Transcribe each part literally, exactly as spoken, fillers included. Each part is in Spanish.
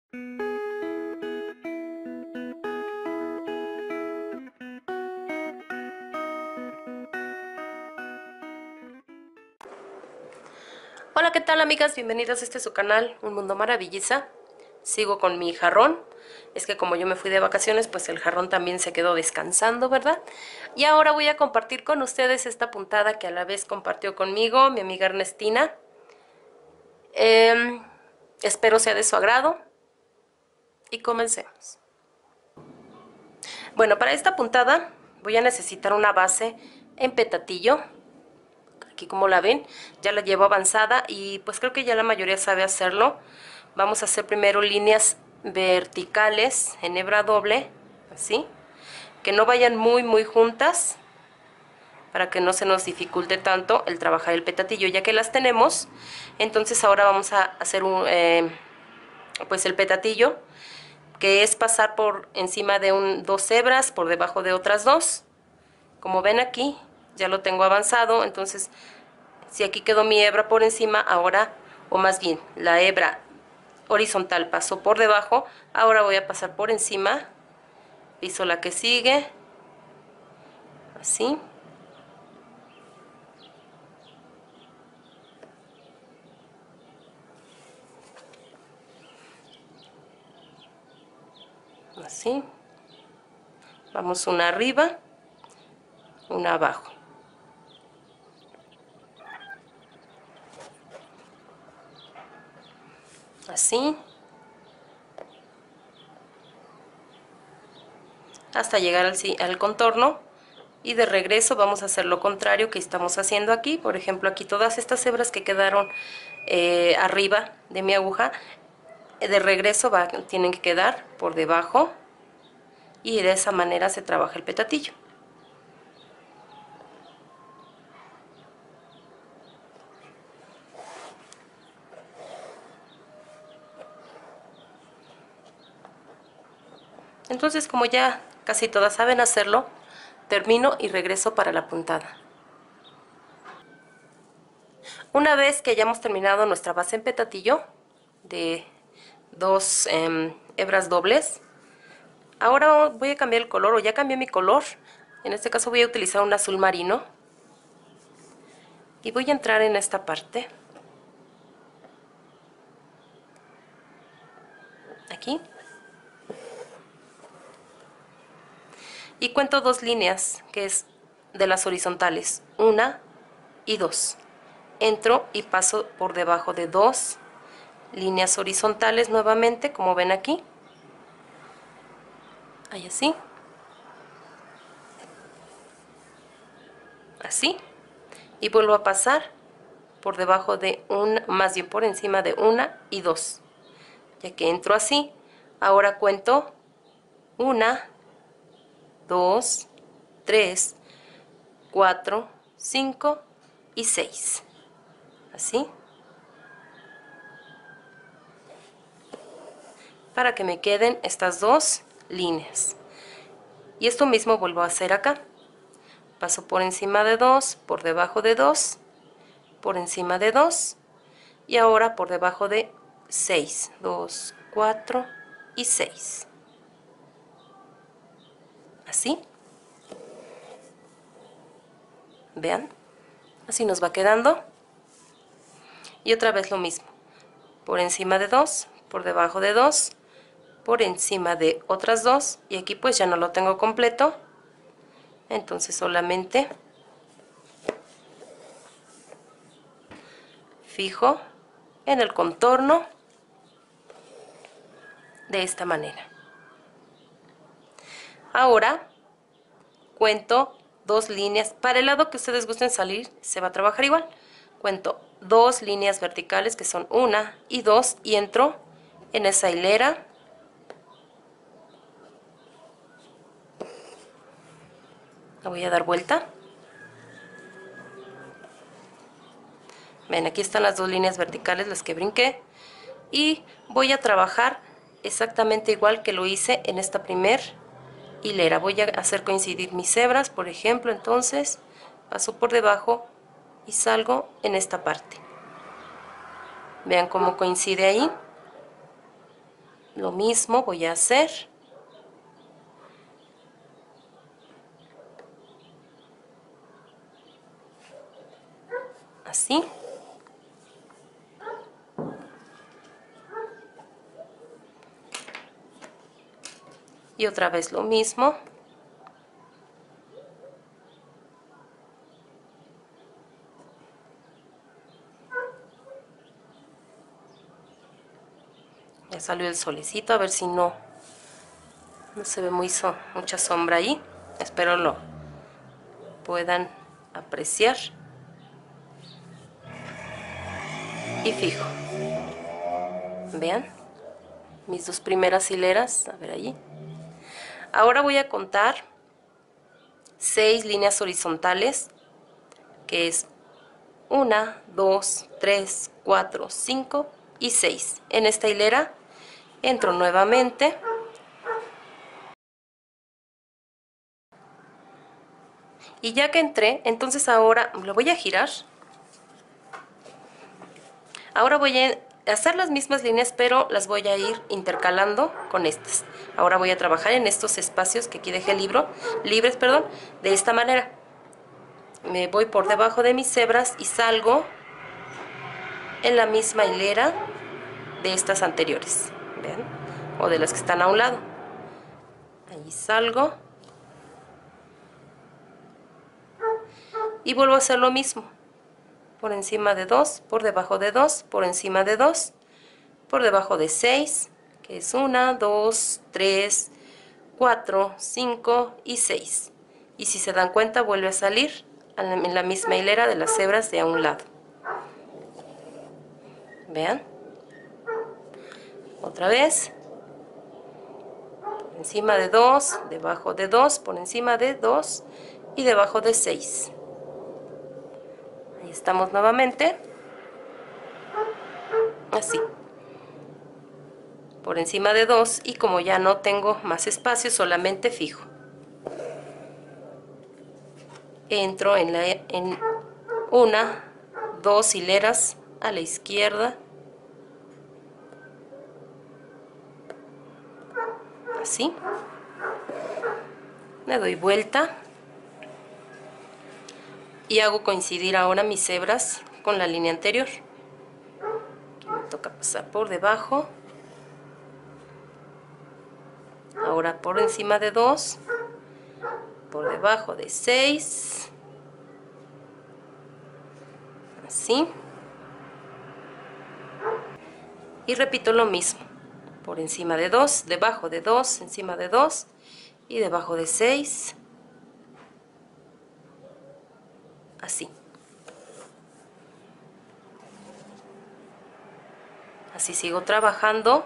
Hola, ¿qué tal, amigas? Bienvenidas a este su canal, Un Mundo Maravilliza. Sigo con mi jarrón. Es que como yo me fui de vacaciones, pues el jarrón también se quedó descansando, ¿verdad? Y ahora voy a compartir con ustedes esta puntada que a la vez compartió conmigo mi amiga Ernestina. Eh, espero sea de su agrado. Y comencemos. Bueno, para esta puntada voy a necesitar una base en petatillo. Aquí como la ven, ya la llevo avanzada y pues creo que ya la mayoría sabe hacerlo. Vamos a hacer primero líneas verticales en hebra doble, así, que no vayan muy muy juntas, para que no se nos dificulte tanto el trabajar el petatillo. Ya que las tenemos, entonces ahora vamos a hacer un, eh, pues el petatillo, que es pasar por encima de un, dos hebras, por debajo de otras dos. Como ven aquí, ya lo tengo avanzado, entonces si aquí quedó mi hebra por encima, ahora, o más bien, la hebra horizontal pasó por debajo, ahora voy a pasar por encima, piso la que sigue, así. Así. Vamos una arriba, una abajo. Así. Hasta llegar al, al contorno. Y de regreso vamos a hacer lo contrario que estamos haciendo aquí. Por ejemplo, aquí todas estas hebras que quedaron eh, arriba de mi aguja, de regreso va, tienen que quedar por debajo. Y de esa manera se trabaja el petatillo. Entonces, como ya casi todas saben hacerlo, termino y regreso para la puntada. Una vez que hayamos terminado nuestra base en petatillo de dos eh, hebras dobles, ahora voy a cambiar el color, o ya cambié mi color. En este caso voy a utilizar un azul marino y voy a entrar en esta parte, aquí, y cuento dos líneas, que es de las horizontales, una y dos. Entro y paso por debajo de dos líneas horizontales nuevamente, como ven aquí, ahí así, así, y vuelvo a pasar por debajo de un, más bien por encima de una y dos. Ya que entro así, ahora cuento una, dos, tres, cuatro, cinco y seis. Así. Para que me queden estas dos líneas. Y esto mismo vuelvo a hacer acá. Paso por encima de dos, por debajo de dos, por encima de dos y ahora por debajo de seis. dos, cuatro y seis. Así. Vean. Así nos va quedando. Y otra vez lo mismo. Por encima de dos, por debajo de dos, por encima de otras dos. Y aquí pues ya no lo tengo completo. Entonces solamente fijo en el contorno de esta manera. Ahora cuento dos líneas. Para el lado que ustedes gusten salir se va a trabajar igual. Cuento dos líneas verticales, que son una y dos, y entro en esa hilera. La voy a dar vuelta. Ven, aquí están las dos líneas verticales, las que brinqué, y voy a trabajar exactamente igual que lo hice en esta primer hilera. Voy a hacer coincidir mis hebras, por ejemplo. Entonces paso por debajo y salgo en esta parte. Vean cómo coincide ahí. lo mismo voy a hacer. Así. Y otra vez lo mismo. Ya salió el solecito, a ver si no, no se ve muy so, mucha sombra ahí. Espero lo puedan apreciar. Y fijo. Vean, mis dos primeras hileras, a ver allí. Ahora voy a contar seis líneas horizontales, que es una, dos, tres, cuatro, cinco y seis. En esta hilera entro nuevamente. Y ya que entré, entonces ahora lo voy a girar. Ahora voy a hacer las mismas líneas, pero las voy a ir intercalando con estas. Ahora voy a trabajar en estos espacios que aquí dejé libro, libres, perdón, de esta manera. Me voy por debajo de mis hebras y salgo en la misma hilera de estas anteriores, ¿ven? O de las que están a un lado. Ahí salgo. Y vuelvo a hacer lo mismo. Por encima de dos, por debajo de dos, por encima de dos, por debajo de seis, que es una, dos, tres, cuatro, cinco y seis. Y si se dan cuenta, vuelve a salir en la misma hilera de las hebras de a un lado. Vean. Otra vez. Por encima de dos, debajo de dos, por encima de dos y debajo de seis. Ahí estamos nuevamente. Así. Por encima de dos, y como ya no tengo más espacio, solamente fijo. Entro en, la, en una, dos hileras a la izquierda. Así. Me doy vuelta. Y hago coincidir ahora mis hebras con la línea anterior. Aquí me toca pasar por debajo. Ahora por encima de dos. Por debajo de seis. Así. Y repito lo mismo. Por encima de dos, debajo de dos, encima de dos y debajo de seis. Así. Así sigo trabajando.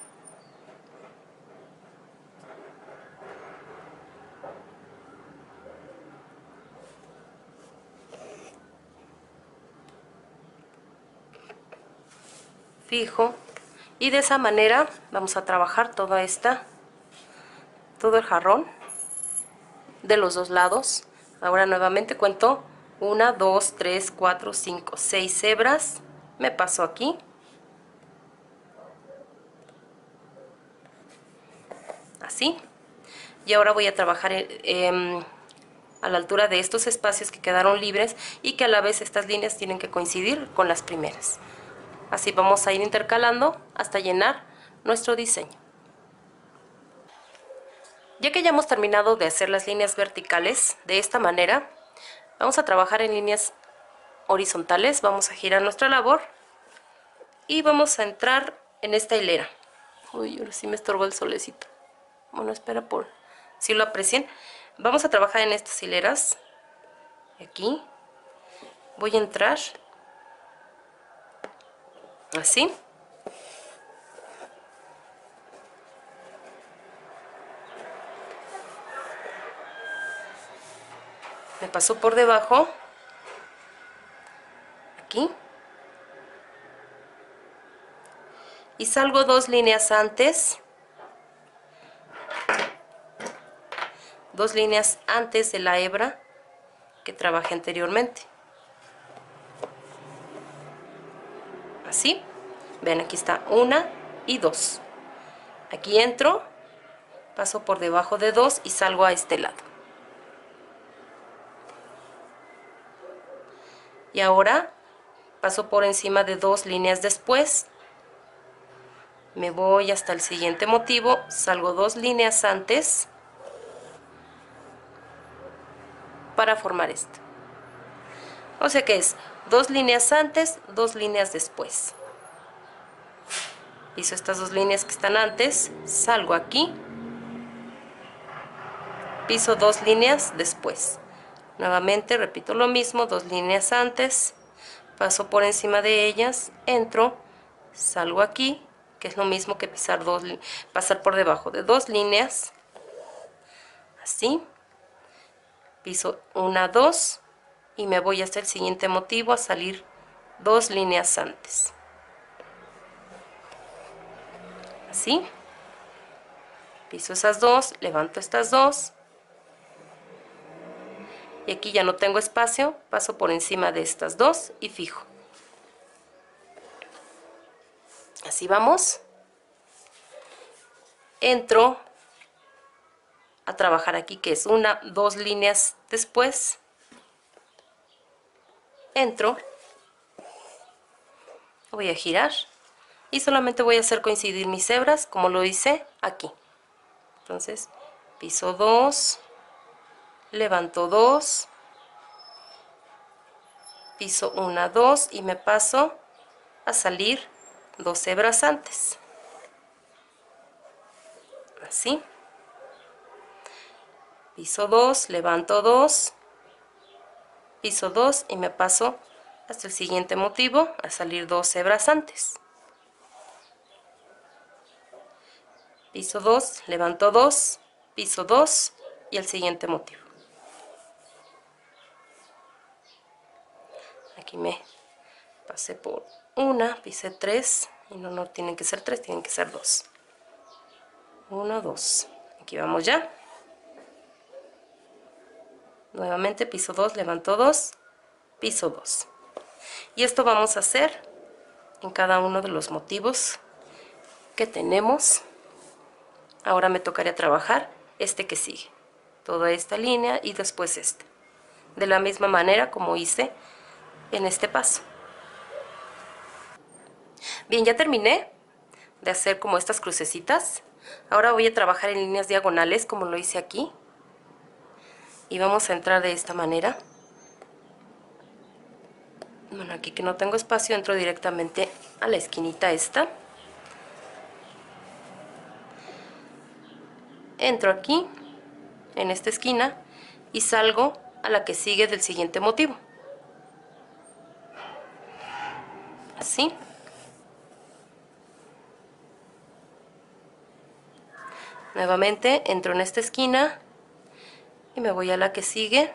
Fijo. Y de esa manera vamos a trabajar toda esta, todo el jarrón de los dos lados. Ahora nuevamente cuento una, dos, tres, cuatro, cinco, seis hebras. Me paso aquí. Así. Y ahora voy a trabajar eh, a la altura de estos espacios que quedaron libres y que a la vez estas líneas tienen que coincidir con las primeras. Así vamos a ir intercalando hasta llenar nuestro diseño. Ya que ya hemos terminado de hacer las líneas verticales de esta manera, vamos a trabajar en líneas horizontales. Vamos a girar nuestra labor y vamos a entrar en esta hilera. Uy, ahora sí me estorba el solecito. Bueno, espera por si lo aprecien. Vamos a trabajar en estas hileras. Aquí voy a entrar así. Me paso por debajo. Aquí. Y salgo dos líneas antes. Dos líneas antes de la hebra que trabajé anteriormente. Así. Ven, aquí está una y dos. Aquí entro, paso por debajo de dos y salgo a este lado. Y ahora paso por encima de dos líneas después, me voy hasta el siguiente motivo, salgo dos líneas antes para formar esto. O sea que es dos líneas antes, dos líneas después. Piso estas dos líneas que están antes, salgo aquí, piso dos líneas después. Nuevamente repito lo mismo, dos líneas antes, paso por encima de ellas, entro, salgo aquí, que es lo mismo que pisar dos, pasar por debajo de dos líneas, así, piso una, dos, y me voy hasta el siguiente motivo a salir dos líneas antes. Así, piso esas dos, levanto estas dos, y aquí ya no tengo espacio, paso por encima de estas dos y fijo. Así vamos. Entro a trabajar aquí, que es una, dos líneas después. Entro, voy a girar y solamente voy a hacer coincidir mis hebras como lo hice aquí. Entonces piso dos, levanto dos, piso una, dos y me paso a salir dos hebras antes, así, piso dos, levanto dos, piso dos y me paso hasta el siguiente motivo a salir dos hebras antes, piso dos, levanto dos, piso dos y el siguiente motivo. Aquí me pasé por una, pisé tres, y no, no tienen que ser tres, tienen que ser dos. Uno, dos. Aquí vamos ya. Nuevamente piso dos, levanto dos, piso dos. Y esto vamos a hacer en cada uno de los motivos que tenemos. Ahora me tocaría trabajar este que sigue, toda esta línea y después este, de la misma manera como hice en este paso. Bien, ya terminé de hacer como estas crucecitas. Ahora voy a trabajar en líneas diagonales como lo hice aquí, y vamos a entrar de esta manera. Bueno, aquí que no tengo espacio, entro directamente a la esquinita esta, entro aquí en esta esquina y salgo a la que sigue del siguiente motivo, así. Nuevamente entro en esta esquina y me voy a la que sigue,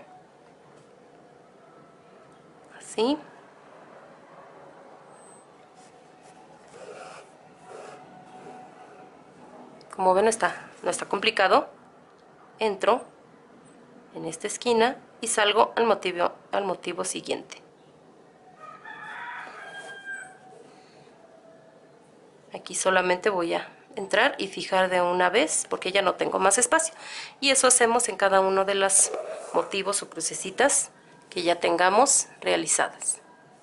así. Como ven, no está, no está complicado. Entro en esta esquina y salgo al motivo, al motivo siguiente. Aquí solamente voy a entrar y fijar de una vez porque ya no tengo más espacio, y eso hacemos en cada uno de los motivos o crucecitas que ya tengamos realizadas.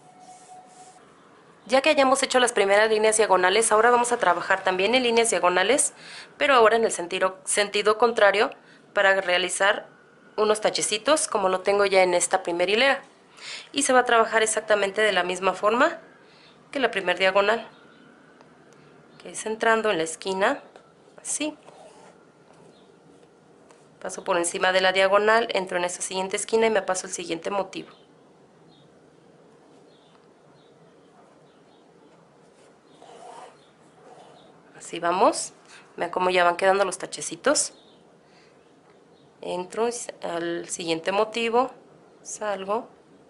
Ya que hayamos hecho las primeras líneas diagonales, ahora vamos a trabajar también en líneas diagonales, pero ahora en el sentido, sentido contrario, para realizar unos tachecitos como lo tengo ya en esta primera hilera, y se va a trabajar exactamente de la misma forma que la primera diagonal, que es entrando en la esquina, así, paso por encima de la diagonal, entro en esta siguiente esquina y me paso al siguiente motivo. Así vamos, vean cómo ya van quedando los tachecitos. Entro al siguiente motivo, salgo.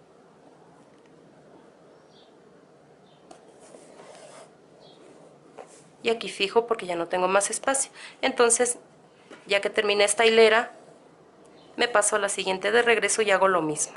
Y aquí fijo porque ya no tengo más espacio. Entonces, ya que terminé esta hilera, me paso a la siguiente de regreso y hago lo mismo.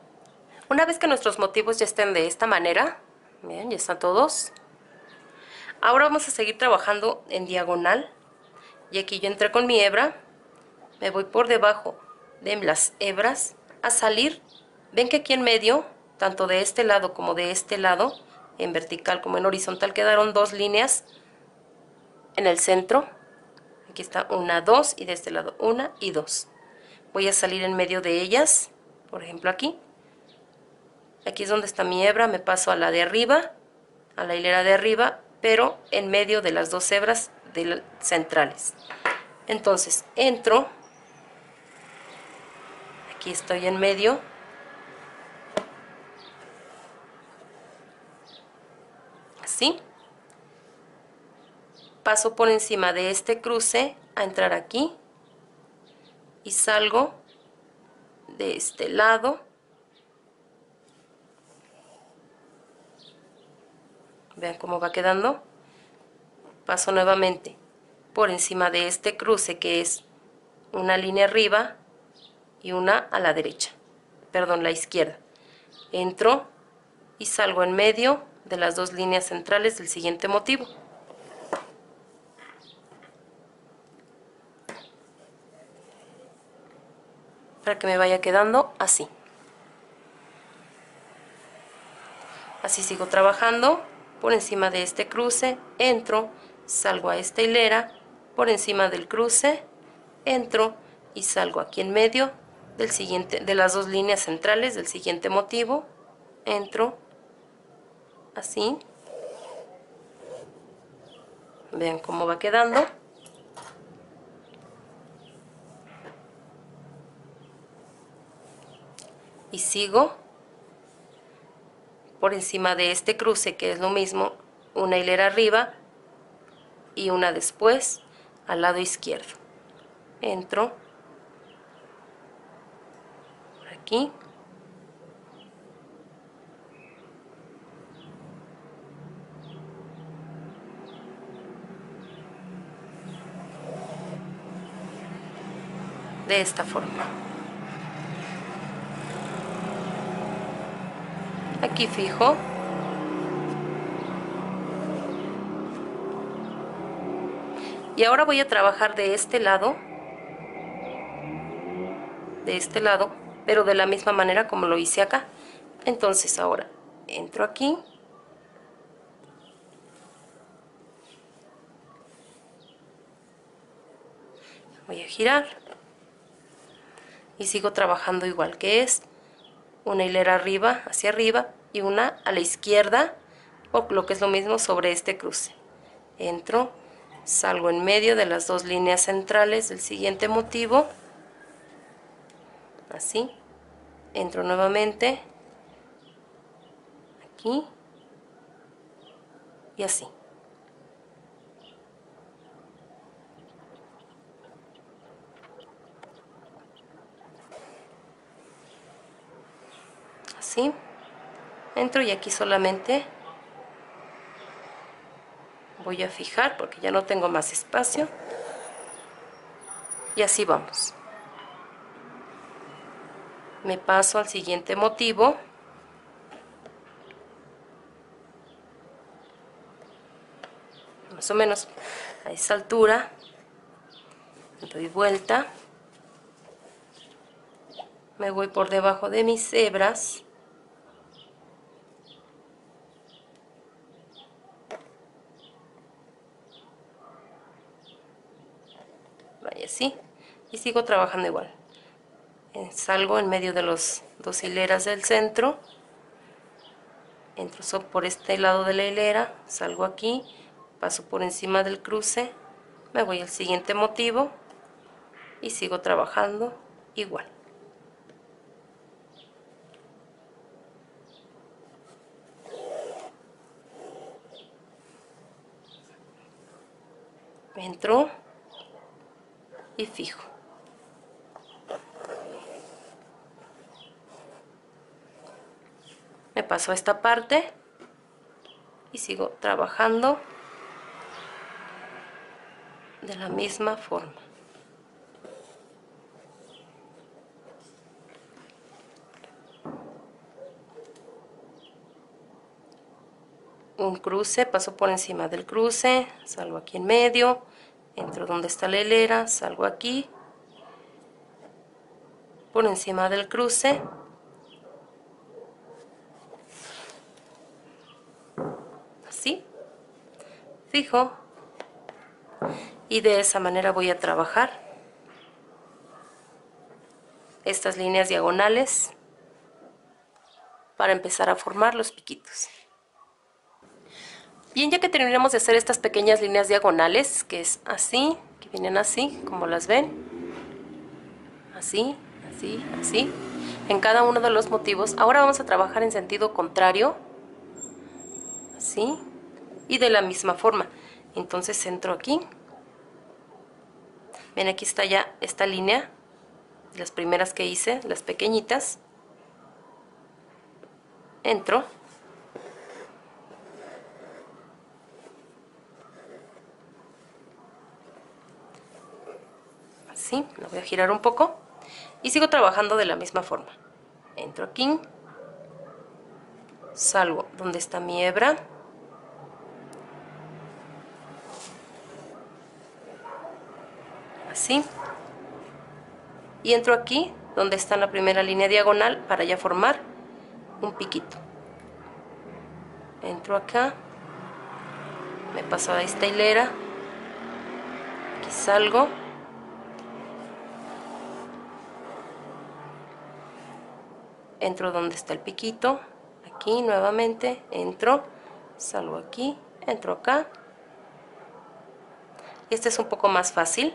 Una vez que nuestros motivos ya estén de esta manera, miren, ya están todos. Ahora vamos a seguir trabajando en diagonal, y aquí yo entré con mi hebra, me voy por debajo de las hebras a salir. Ven que aquí en medio, tanto de este lado como de este lado, en vertical como en horizontal, quedaron dos líneas en el centro. Aquí está una, dos, y de este lado una y dos. Voy a salir en medio de ellas, por ejemplo aquí. Aquí es donde está mi hebra, me paso a la de arriba, a la hilera de arriba, pero en medio de las dos hebras de centrales. Entonces entro, aquí estoy en medio, así, paso por encima de este cruce a entrar aquí y salgo de este lado. Vean cómo va quedando. Paso nuevamente por encima de este cruce, que es una línea arriba y una a la derecha, perdón, la izquierda. Entro y salgo en medio de las dos líneas centrales del siguiente motivo. Para que me vaya quedando así. Así sigo trabajando por encima de este cruce, entro, salgo a esta hilera, por encima del cruce, entro y salgo aquí en medio del siguiente, de las dos líneas centrales del siguiente motivo, entro, así. Vean cómo va quedando. Y sigo por encima de este cruce, que es lo mismo, una hilera arriba y una después al lado izquierdo. Entro por aquí. De esta forma. Aquí fijo. Y ahora voy a trabajar de este lado, de este lado, pero de la misma manera como lo hice acá. Entonces ahora entro aquí, voy a girar y sigo trabajando igual, que es una hilera arriba, hacia arriba, y una a la izquierda, o lo que es lo mismo, sobre este cruce. Entro, salgo en medio de las dos líneas centrales del siguiente motivo, así, entro nuevamente, aquí, y así. Así, entro y aquí solamente voy a fijar porque ya no tengo más espacio, y así vamos. Me paso al siguiente motivo, más o menos a esa altura, doy vuelta, me voy por debajo de mis hebras, vaya así, y sigo trabajando igual. Salgo en medio de las dos hileras del centro, entro por este lado de la hilera, salgo aquí, paso por encima del cruce, me voy al siguiente motivo y sigo trabajando igual. Entro y fijo. Me paso a esta parte y sigo trabajando de la misma forma. Un cruce, paso por encima del cruce, salgo aquí en medio, entro donde está la hilera, salgo aquí, por encima del cruce, así, fijo, y de esa manera voy a trabajar estas líneas diagonales para empezar a formar los piquitos. Bien, ya que terminamos de hacer estas pequeñas líneas diagonales, que es así, que vienen así, como las ven, así, así, así, en cada uno de los motivos, ahora vamos a trabajar en sentido contrario, así, y de la misma forma. Entonces entro aquí, ven, aquí está ya esta línea, las primeras que hice, las pequeñitas, entro, así, lo voy a girar un poco y sigo trabajando de la misma forma. Entro aquí, salgo donde está mi hebra, así, y entro aquí donde está la primera línea diagonal para ya formar un piquito. Entro acá, me paso a esta hilera, aquí salgo, entro donde está el piquito, aquí nuevamente, entro, salgo aquí, entro acá. Este es un poco más fácil.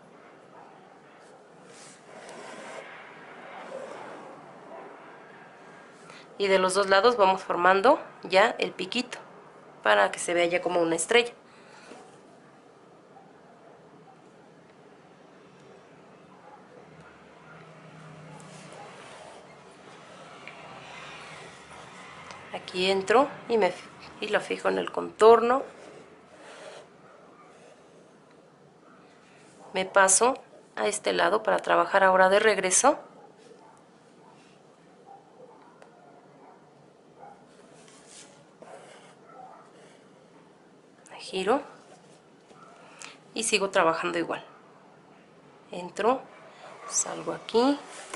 Y de los dos lados vamos formando ya el piquito para que se vea ya como una estrella. Aquí entro y, me, y lo fijo en el contorno. Me paso a este lado para trabajar ahora de regreso. Me giro y sigo trabajando igual. Entro, salgo aquí,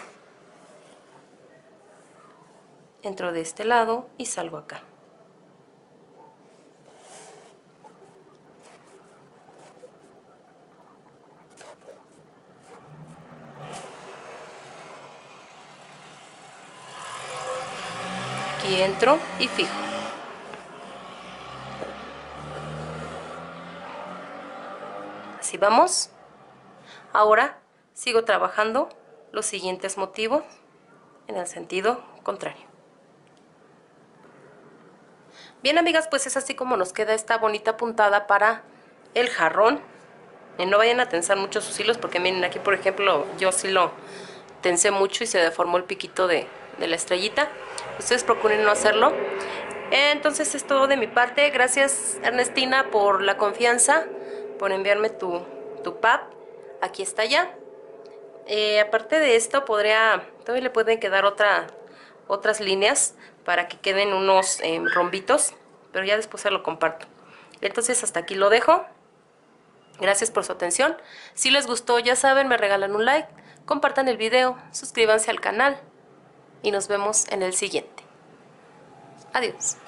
entro de este lado y salgo acá. Aquí entro y fijo. Así vamos. Ahora sigo trabajando los siguientes motivos en el sentido contrario. Bien, amigas, pues es así como nos queda esta bonita puntada para el jarrón. Eh, no vayan a tensar mucho sus hilos porque miren, aquí por ejemplo yo sí lo tensé mucho y se deformó el piquito de, de la estrellita. Ustedes procuren no hacerlo. Eh, entonces es todo de mi parte. Gracias, Ernestina, por la confianza, por enviarme tu, tu pad. Aquí está ya. Eh, aparte de esto, podría, todavía le pueden quedar otra, otras líneas para que queden unos eh, rombitos, pero ya después se lo comparto. Entonces hasta aquí lo dejo. Gracias por su atención. Si les gustó, ya saben, me regalan un like, compartan el video, suscríbanse al canal y nos vemos en el siguiente. Adiós.